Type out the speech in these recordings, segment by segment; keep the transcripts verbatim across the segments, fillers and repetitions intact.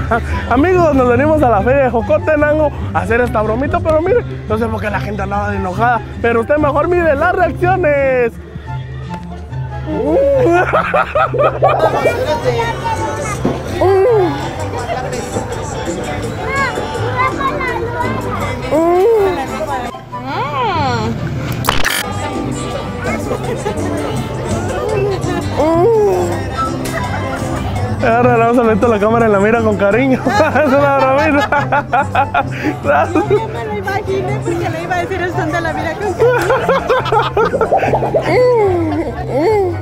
Amigos, nos venimos a la feria de Jocotenango a hacer esta bromita, pero mire, no sé por qué la gente andaba de enojada, pero usted mejor mire las reacciones. Uh. uh. Ahora le vamos a meter la cámara en la mira con cariño. Es una bromita. Gracias. No me lo imaginé porque le iba a decir el son de la mira con cariño.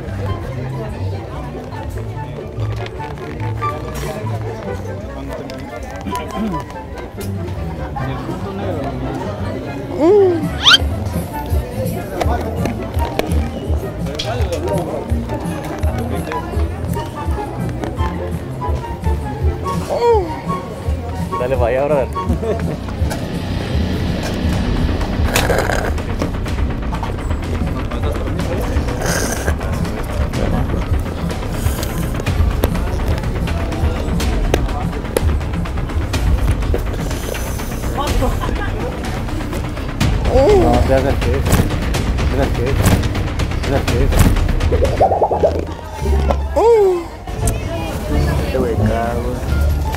Dale para allá, brother. No, te acerques. Te acerques. Te acerques. Te voy a cagar.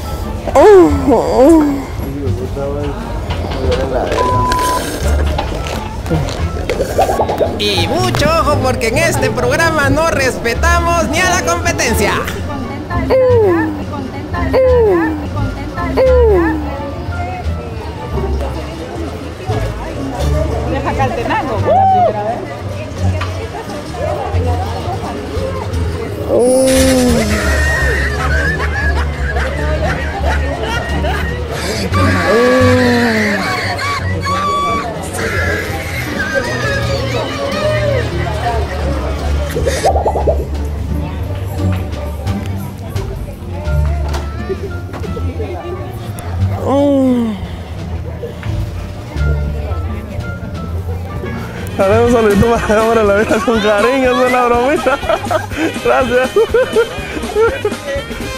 Y mucho ojo porque en este programa no respetamos ni a la competencia. Deja Caltenango por la primera vez. Dale un saludito para la cámara, la vida con cariño, es una bromita. Gracias.